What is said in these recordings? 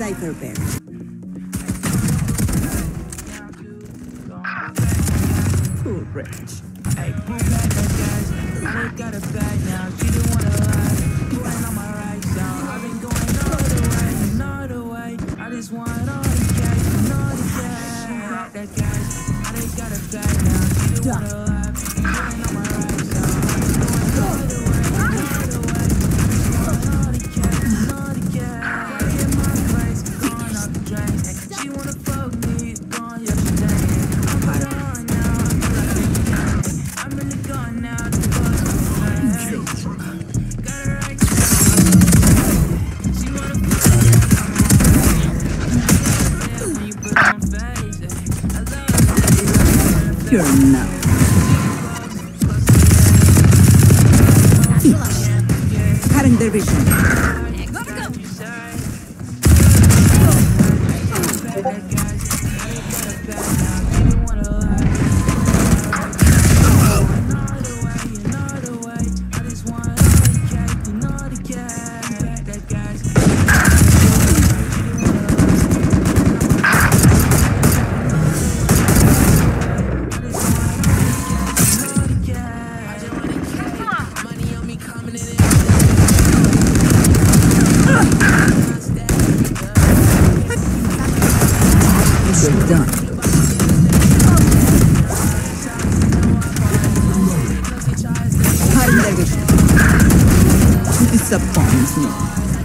cipher pair. Cool range. Hey, pull back that gas. I got a bag now. She didn't wanna lie. You ain't on my right side. I've been going all the way. I just want all the gas, all the gas. Pull back that gas. I got a bag now. She didn't wanna lie. You ain't on my right side. All the way. All the gas, all the gas. Get my face going off the drain. She wanna fuck me, gone yesterday. I'm gone now. I'm really gone now. The buzz is fine. Got her right there. She wanna fuck me. When you put on face, I love it. You're not. Cutting their vision. You're done. Hiding their vision. You disappoint me.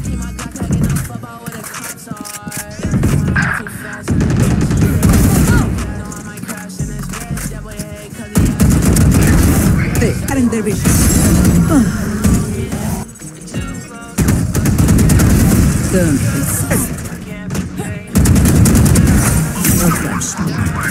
Hey, hiding their vision. Don't resist.